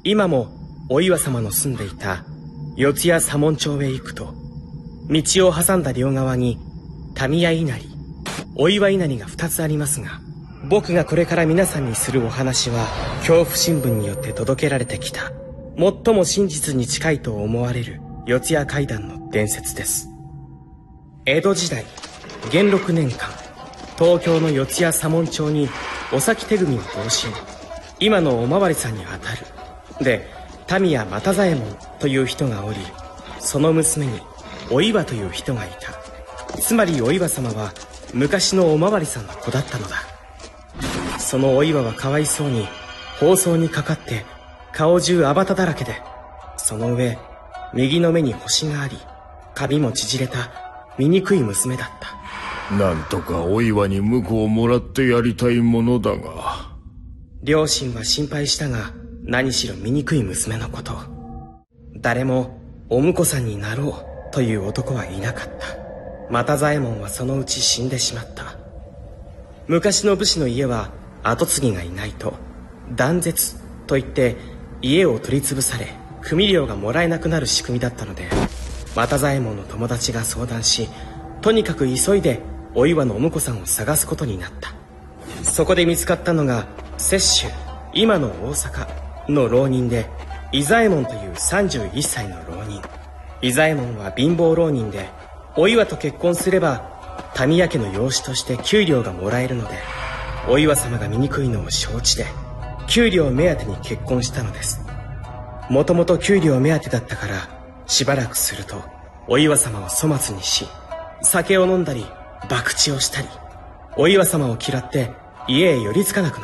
今もお岩様の住んでいた四谷左門町へ行くと、道を挟んだ両側に民谷稲荷、お岩稲荷が2つありますが、僕がこれから皆さんにするお話は恐怖新聞によって届けられてきた最も真実に近いと思われる四谷怪談の伝説です。江戸時代元禄年間、東京の四谷左門町にお先手組を同心、今のおまわりさんにあたるで民谷又左衛門という人がおり、その娘にお岩という人がいた。つまりお岩様は昔のおまわりさんの子だったのだ。そのお岩はかわいそうに疱瘡にかかって顔中あばただらけで、その上右の目に星があり髪も縮れた醜い娘だった。 なんとかお岩に婿をもらってやりたいものだが。 両親は心配したが、何しろ醜い娘のこと、誰もお婿さんになろうという男はいなかった。又左衛門はそのうち死んでしまった。昔の武士の家は跡継ぎがいないと断絶といって家を取り潰され組料がもらえなくなる仕組みだったので、又左衛門の友達が相談し、とにかく急いでお岩のお婿さんを探すことになった。そこで見つかったのが摂州、今の大阪の浪人で伊左衛門という31歳の浪人。伊左衛門は貧乏浪人で、お岩と結婚すれば民谷家の養子として給料がもらえるので、お岩様が醜いのを承知で給料目当てに結婚したのです。もともと給料目当てだったから、しばらくするとお岩様を粗末にし、酒を飲んだり博打をしたり、お岩様を嫌って家へ寄りつかなくなった。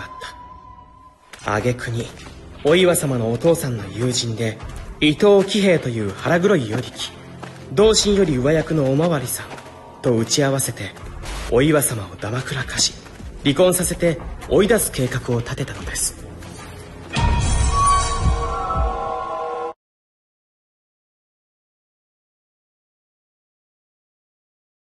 挙句にお岩様のお父さんの友人で伊藤喜兵衛という腹黒い与力、同心より上役のおまわりさんと打ち合わせて、お岩様をだまくらかし離婚させて追い出す計画を立てたのです。